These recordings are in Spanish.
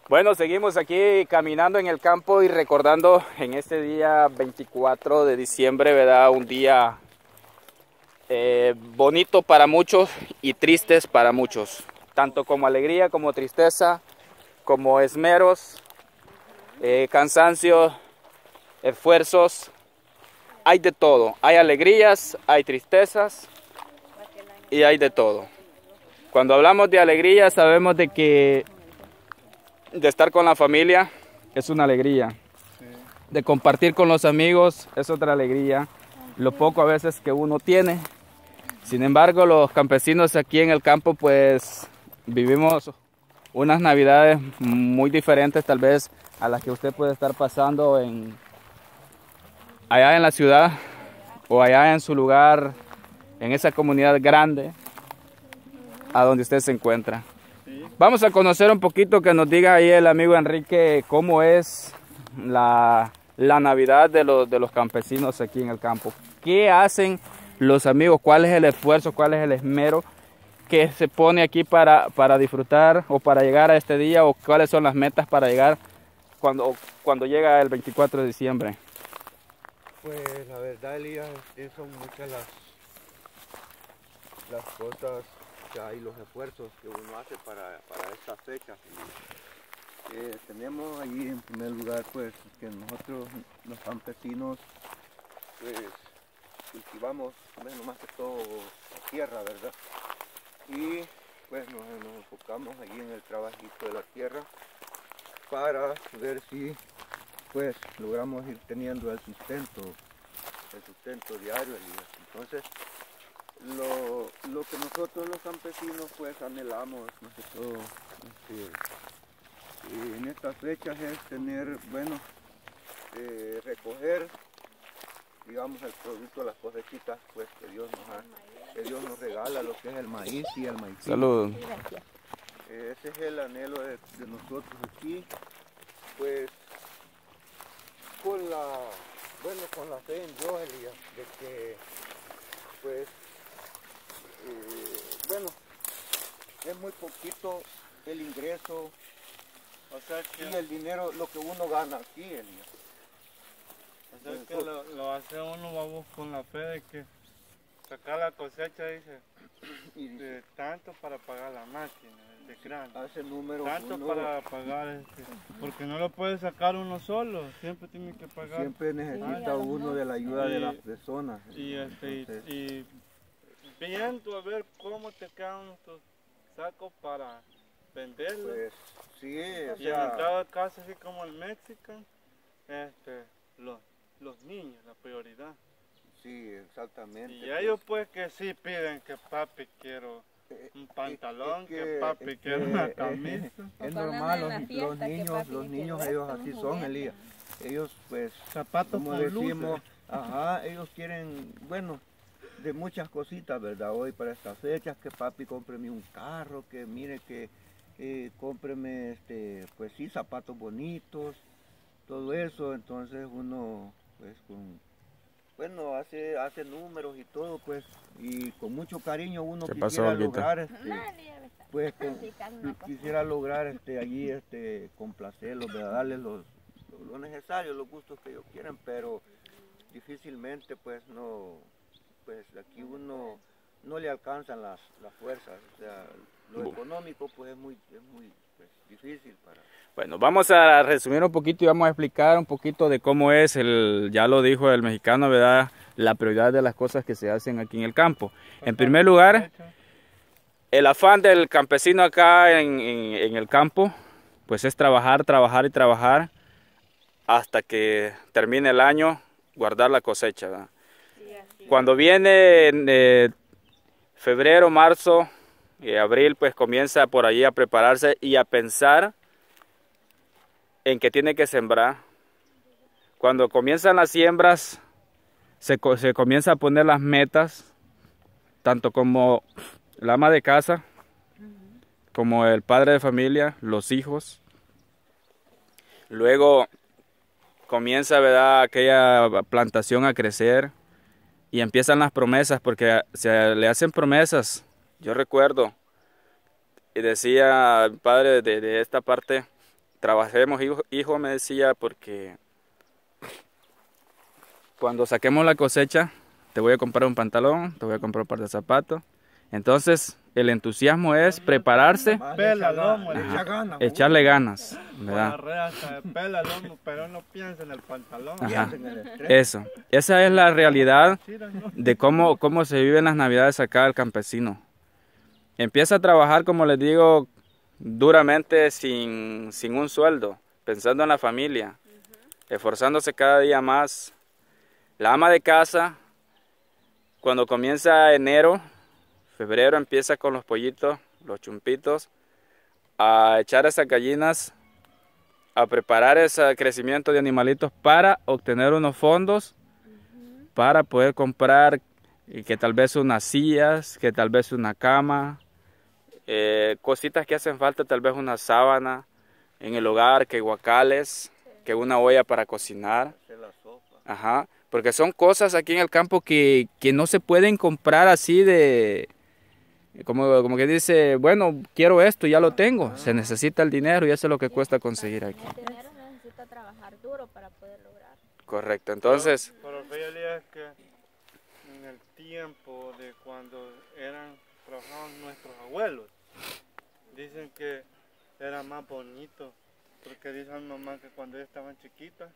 Bueno, seguimos aquí caminando en el campo y recordando en este día 24 de diciembre, ¿verdad? Un día bonito para muchos y tristes para muchos, tanto como alegría, como tristeza, como esmeros, cansancio, esfuerzos. Hay de todo, hay alegrías, hay tristezas y hay de todo. Cuando hablamos de alegría sabemos de que de estar con la familia es una alegría, de compartir con los amigos es otra alegría, lo poco a veces que uno tiene. Sin embargo, los campesinos aquí en el campo pues vivimos unas navidades muy diferentes tal vez a las que usted puede estar pasando allá en la ciudad o allá en su lugar, en esa comunidad grande a donde usted se encuentra. Vamos a conocer un poquito, que nos diga ahí el amigo Enrique cómo es la Navidad de los campesinos aquí en el campo. ¿Qué hacen los amigos? ¿Cuál es el esfuerzo? ¿Cuál es el esmero que se pone aquí para disfrutar o para llegar a este día? ¿O cuáles son las metas para llegar cuando llega el 24 de diciembre? Pues la verdad, Elías, son muchas las cosas que hay, los esfuerzos que uno hace para estas fechas. Tenemos ahí en primer lugar pues que nosotros los campesinos pues cultivamos, bueno, más que todo la tierra, ¿verdad? Y pues nos enfocamos allí en el trabajito de la tierra para ver si pues logramos ir teniendo el sustento diario, Elías. Entonces lo que nosotros los campesinos pues anhelamos más que todo en estas fechas es tener, bueno, recoger, digamos, el producto de las cosechitas pues que Dios nos regala, lo que es el maíz y el maíz. Saludos. Ese es el anhelo de nosotros aquí, pues con la fe en Dios, Elías, de que pues bueno, es muy poquito el ingreso, o sea que, y el dinero, lo que uno gana aquí, Elías. O sea que lo hace uno, vamos, con la fe de que sacar la cosecha, dice, de tanto para pagar la máquina, de grano, hace número tanto uno, para pagar, porque no lo puede sacar uno solo, siempre tiene que pagar. siempre necesita uno de la ayuda de las personas. Y viendo a ver cómo te quedan tus sacos para venderlos. Pues sí, o Y en sea, cada caso, así como el Mexican, los niños, la prioridad. sí, exactamente. Y ellos pues que sí piden que papi quiero un pantalón, que papi quiero una camisa. Es normal, los niños ellos así son, Elías. Ellos pues, Zapatos como con decimos, luces. ellos quieren, bueno, de muchas cositas, ¿verdad? Hoy para estas fechas, que papi cómpreme un carro, que mire que cómpreme, pues sí, zapatos bonitos, todo eso. Entonces uno, pues bueno, hace números y todo, pues, y con mucho cariño uno quisiera lograr, pues, quisiera lograr, allí, complacerlos, ¿verdad? Darles lo necesario, los gustos que ellos quieren, pero difícilmente, pues, no, pues, aquí uno no le alcanzan las fuerzas, o sea, lo económico, pues, es muy pues, difícil para... Bueno, vamos a resumir un poquito y vamos a explicar un poquito de cómo es ya lo dijo el mexicano, ¿verdad? La prioridad de las cosas que se hacen aquí en el campo. En primer lugar, el afán del campesino acá en el campo, pues es trabajar, trabajar y trabajar hasta que termine el año, guardar la cosecha, ¿verdad? Cuando viene febrero, marzo y abril, pues comienza por allí a prepararse y a pensar en que tiene que sembrar. Cuando comienzan las siembras, se comienza a poner las metas, tanto como el ama de casa, como el padre de familia, los hijos. Luego comienza, ¿verdad?, aquella plantación a crecer y empiezan las promesas, porque se le hacen promesas. Yo recuerdo, y decía el padre de esta parte, trabajemos, hijo, me decía, porque cuando saquemos la cosecha, te voy a comprar un pantalón, te voy a comprar un par de zapatos. Entonces, el entusiasmo es prepararse, echarle ganas, ¿verdad? Pela el lomo, pero no piensa en el pantalón. Ajá. Eso, esa es la realidad de cómo se viven las navidades acá el campesino. Empieza a trabajar, como les digo, duramente sin un sueldo, pensando en la familia, esforzándose cada día más. La ama de casa, cuando comienza enero, febrero, empieza con los pollitos, los chumpitos, a echar esas gallinas, a preparar ese crecimiento de animalitos para obtener unos fondos, para poder comprar que tal vez unas sillas, que tal vez una cama, cositas que hacen falta, tal vez una sábana en el hogar, que guacales, que una olla para cocinar. Ajá, porque son cosas aquí en el campo que no se pueden comprar así de... Como que dice, bueno, quiero esto, ya lo tengo. Se necesita el dinero y eso es lo que cuesta conseguir aquí. El dinero necesita trabajar duro para poder lograr. Correcto, entonces... Pero realidad es que en el tiempo de cuando trabajaban nuestros abuelos, dicen que era más bonito, porque dice mi mamá que cuando ellos estaban chiquitas,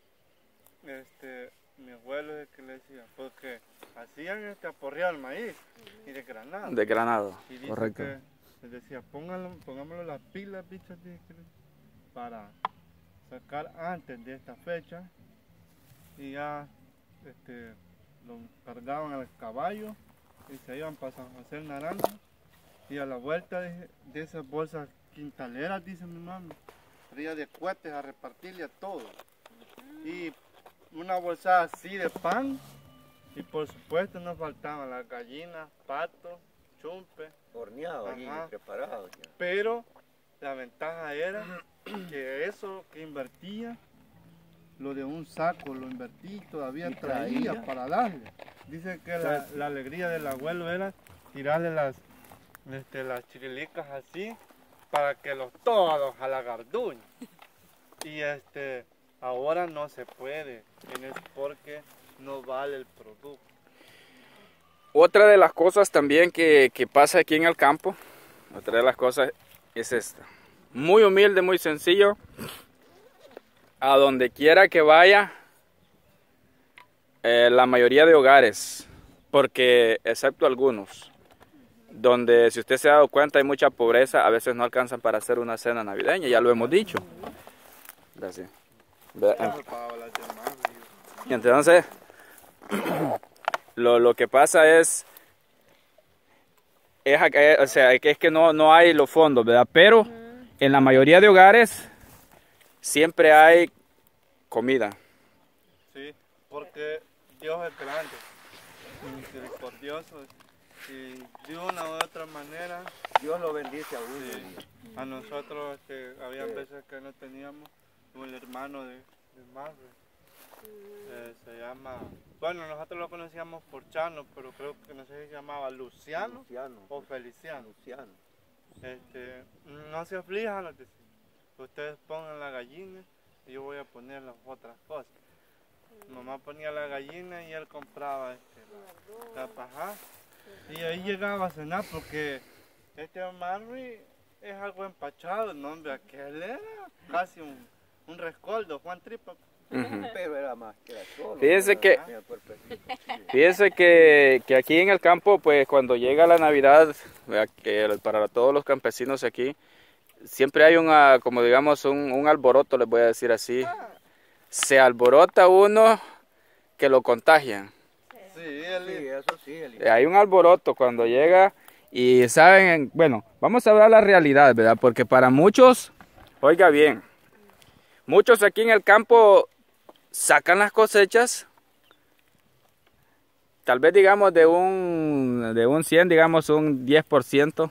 mi abuelo es el que le decía, porque hacían aporrear el maíz y de granado. De granado, y dice correcto. Que les decía, pongámoslo las pilas, bichos, para sacar antes de esta fecha, y ya lo cargaban al caballo y se iban para San José el Naranjo, y a la vuelta de esas bolsas quintaleras, dice mi mamá, traía de cohetes a repartirle a todos. Y una bolsa así de pan, y por supuesto no faltaban las gallinas, patos, chumpe. Horneado allí, preparado ya. Pero la ventaja era que eso que invertía, lo de un saco lo invertí y todavía traía para darle. Dice que la alegría del abuelo era tirarle las chirilicas así para que los todos a la garduña. Y ahora no se puede, porque no vale el producto. Otra de las cosas también que pasa aquí en el campo, otra de las cosas es esta. Muy humilde, muy sencillo. A donde quiera que vaya, la mayoría de hogares, porque excepto algunos, donde si usted se ha dado cuenta hay mucha pobreza, a veces no alcanzan para hacer una cena navideña, ya lo hemos dicho. Gracias. Entonces, lo que pasa es que no hay los fondos, ¿verdad? Pero en la mayoría de hogares siempre hay comida. Sí, porque Dios es grande, misericordioso, y de una u otra manera Dios lo bendice a uno. Sí. A nosotros había veces que no teníamos, como el hermano de madre, se llama, bueno, nosotros lo conocíamos por Chano, pero creo que no sé si se llamaba Luciano o Feliciano. No se aflijan, nos decía. Ustedes pongan la gallina y yo voy a poner las otras cosas. Mamá ponía la gallina y él compraba la paja. Y ahí llegaba a cenar porque Marley es algo empachado, no, hombre, aquel era casi un rescoldo, Juan Tripa. Pero era más que solo. Fíjense que aquí en el campo, pues cuando llega la Navidad, que para todos los campesinos aquí, siempre hay como digamos, un alboroto, les voy a decir así. Se alborota uno que lo contagian. Sí, eso sí. Hay un alboroto cuando llega y saben, bueno, vamos a hablar la realidad, ¿verdad? Porque para muchos, oiga bien, muchos aquí en el campo sacan las cosechas, tal vez digamos de un 100, digamos un 10%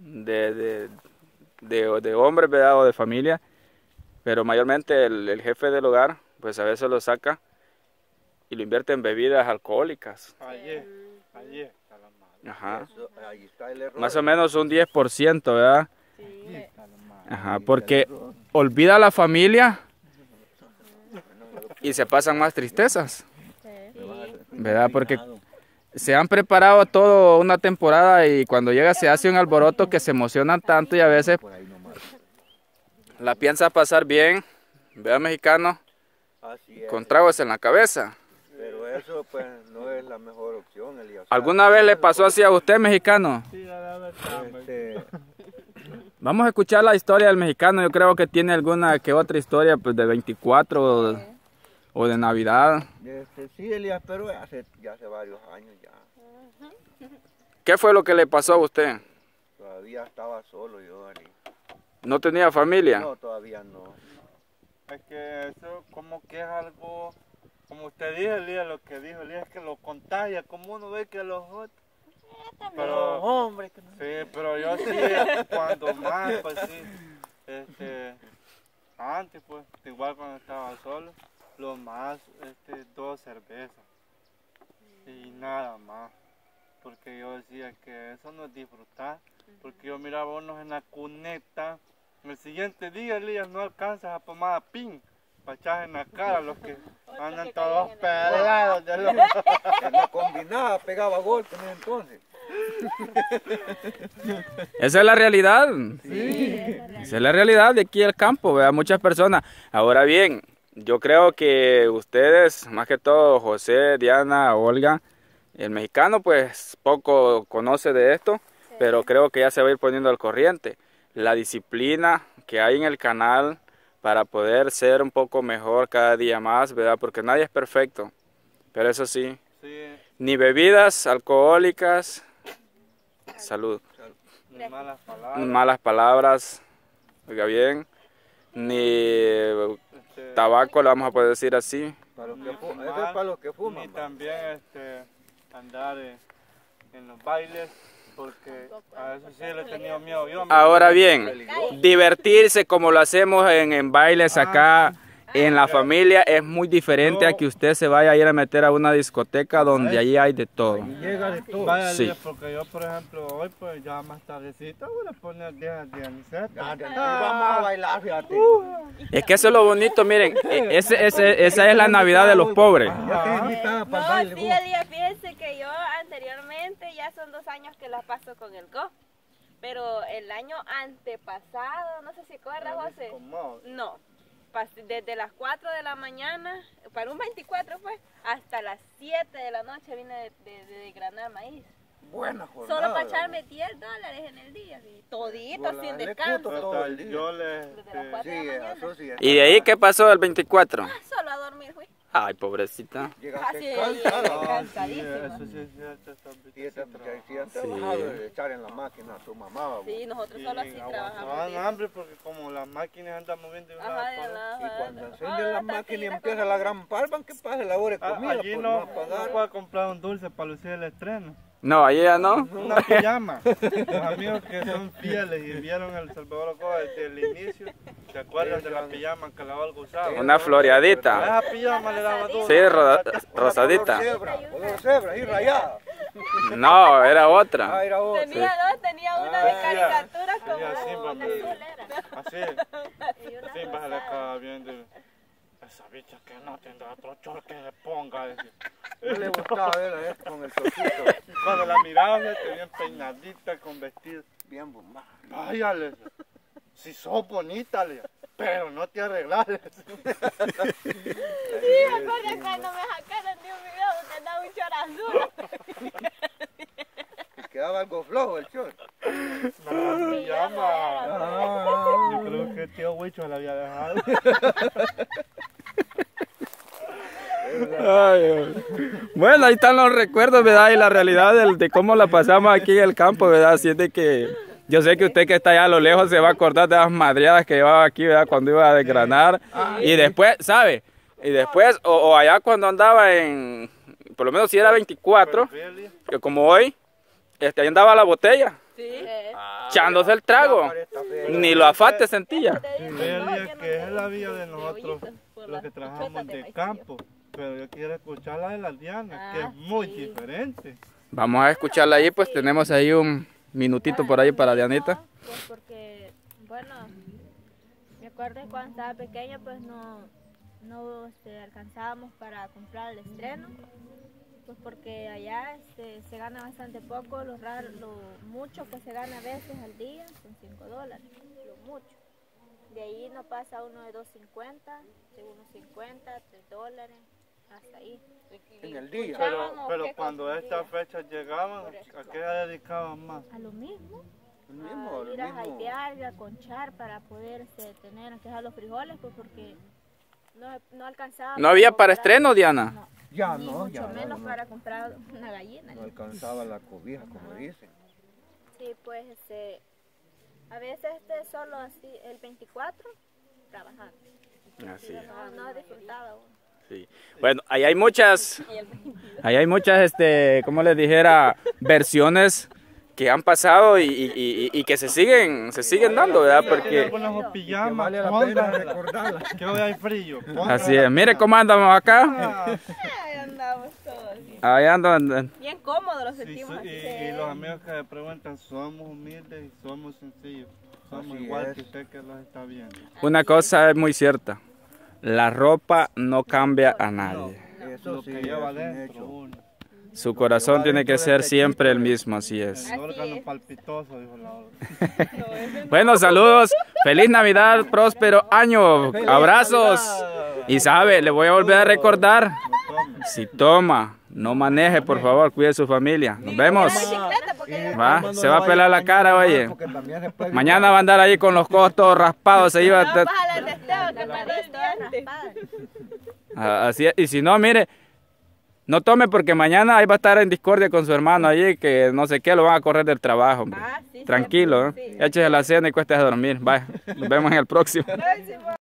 de hombres, ¿verdad? O de familia, pero mayormente el jefe del hogar, pues a veces lo saca y lo invierte en bebidas alcohólicas. Allí está la madre. Ajá. Ahí está el error. Más o menos un 10%, ¿verdad? Sí. Ajá, porque olvida a la familia y se pasan más tristezas, ¿verdad? Porque se han preparado toda una temporada y cuando llega se hace un alboroto que se emocionan tanto y a veces la piensa pasar bien, ¿verdad, mexicano? Así es. Con tragos en la cabeza. Pero eso pues no es la mejor opción, Elías. ¿Alguna vez le pasó así a usted, mexicano? Sí, la verdad. Este, Vamos a escuchar la historia del mexicano. Yo creo que tiene alguna que otra historia pues, de 24 o de Navidad. sí, Elías, pero ya hace varios años ya. ¿Qué fue lo que le pasó a usted? Todavía estaba solo yo, Elías. ¿No tenía familia? No, todavía no. Es que eso como que es algo, como usted dijo, Elías, lo que dijo Elías, es que lo contagia, como uno ve que los otros. Pero, hombre, que no. sí, pero yo sí, cuando más, pues sí, antes pues, igual cuando estaba solo, lo más, 2 cervezas y nada más, porque yo decía que eso no es disfrutar, porque yo miraba unos en la cuneta, el siguiente día, Elías, no alcanzas a pomada pin, para echar en la cara los que andan todos pegados de los... En la combinada pegaba golpes en ese entonces. Esa es la realidad. Sí. Esa es la realidad de aquí al campo, ¿verdad? Muchas personas. Ahora bien, yo creo que ustedes, más que todo José, Diana, Olga, el mexicano pues poco conoce de esto, pero creo que ya se va a ir poniendo al corriente. La disciplina que hay en el canal para poder ser un poco mejor cada día más, ¿verdad? Porque nadie es perfecto, pero eso sí, ni bebidas alcohólicas, salud, Ni malas palabras, oiga bien, ni tabaco, le vamos a poder decir así. Para los que fuman, eso es para los que fuman. Ni también andar en los bailes, porque a eso sí le he tenido miedo yo. Ahora bien, divertirse como lo hacemos en bailes acá en la familia es muy diferente a que usted se vaya a ir a meter a una discoteca donde allí hay de todo. Llega de todo. Vaya, Sí. porque yo, por ejemplo, hoy pues ya más tardecito voy a poner de aniseta. Vamos a bailar, fíjate. Es que eso es lo bonito, miren, esa es la Navidad de los pobres. Ya te invitada para el baile. No, sí, Elías, fíjense que yo anteriormente, ya son 2 años que la paso con el Go. Pero el año antepasado, no sé si acuerdas, José. No, desde las 4 de la mañana, para un 24 pues, hasta las 7 de la noche vine de granar maíz. Buena jornada. Solo para echarme $10 en el día, sí, todito, sin descanso. todo el día. Yo le... Desde las 4 de Sí, la mañana. eso sí. ¿Y de ahí qué pasó el 24? Solo a dormir fui. Ay, pobrecita. Llegaste Así, cansada. cansadísima. Eso sí es cierto, Sí, has trabajado de echar en la máquina a tu mamá. vos. Sí, nosotros solo así trabajamos. Aguantaban hambre porque como las máquinas andan moviendo de un lado Ajá, de para otro. lado, Y cuando ajá. encienden la máquina y empieza la gran palma, ¿qué pasa? La hora de comida, Allí por no, no pagar. no puede comprar un dulce para lucir el estreno. No, allí ya no. Una pijama. Los amigos que son fieles y vieron El Salvador Ocoa desde el inicio, ¿se acuerdan de la pijama que la Olga usaba? Una floreadita. Esa pijama le daba dulce. Sí, rosadita. Color cebra, y rayada. No, era otra. Ah, era otra. Tenía dos, tenía una de Ah, caricatura como tenía así, una papi. azul era. Así, Y una así vas a la rosada. cara viendo. Esa bicha que no tendrá otro chor que se ponga. Decía. No le gustaba verla con el socito. Cuando la miraba, ya te bien peinadita con vestido. Bien bombada. Vaya, le decía, si sos bonita, le decía, pero no te arreglas. le decía. Sí, me acuerdo cuando me sacaron de un video donde andaba un chor azul. Y quedaba algo flojo el short. La pijama. Ah, Yo creo que el tío Huicho la había dejado. Ay. Bueno, ahí están los recuerdos, ¿verdad? Y la realidad de cómo la pasamos aquí en el campo, ¿verdad? Así es de que yo sé que usted que está allá a lo lejos se va a acordar de las madreadas que llevaba aquí, ¿verdad? Cuando iba a desgranar. Y después, ¿sabe? Y después, o allá cuando andaba en, por lo menos si era 24, que como hoy, ahí andaba la botella, Sí. echándose el trago. Ni lo afate sentía. Veía que es la vida de nosotros, los que trabajamos de campo. Pero yo quiero escuchar la de la Diana, que es muy diferente. Vamos a escucharla ahí, pues tenemos ahí un minutito por ahí para Dianita. Pues porque, bueno, me Recuerdo que cuando estaba pequeña pues no alcanzábamos para comprar el estreno, pues porque allá se gana bastante poco, lo mucho que se gana a veces al día son $5, lo mucho. De ahí no pasa uno de $2.50, de $1.50, $3, hasta ahí. En el día. Pero cuando estas fechas llegaban, ¿a qué se dedicaban más? A lo mismo. Lo Ir a mismo. jaipear, ir a conchar para poder tener, aunque sea los frijoles, pues porque no alcanzaba. ¿No había para estreno, Diana? No. Ya Ni no, mucho ya menos no. para comprar una gallina. No alcanzaba la cobija, como dicen. Sí, pues a veces solo así, el 24, trabajando. Así es. No disfrutaba uno. Sí. Bueno, ahí hay muchas, como les dijera, versiones que han pasado y que se siguen dando, ¿verdad? Porque Pijamas, vale la pena recordarla. que hoy hay frío. así es. Mire cómo andamos acá. Ahí andamos todos. Ahí andan. Bien cómodos los Sí, sentimos así. y los amigos que me preguntan, somos humildes y somos sencillos. Somos Así igual es. que usted que los está viendo. Una cosa es muy cierta. La ropa no cambia a nadie. Eso Lo sí, que es lleva un adentro hecho. uno. Su corazón tiene que ser siempre el mismo, así es. El órgano palpitoso, dijo la otra. Bueno, saludos. Feliz Navidad, próspero año. Abrazos. Y sabe, le voy a volver a recordar. Si toma, no maneje, por favor, cuide su familia. Nos vemos. Va, se va a pelar la cara, oye. Mañana va a andar ahí con los codos todos raspados. Se iba así es. Y si no, mire, no tome porque mañana ahí va a estar en discordia con su hermano allí, que no sé qué, lo van a correr del trabajo, hombre. Tranquilo, ¿eh? Échese la cena y cuéstese a dormir. Bye, nos vemos en el próximo.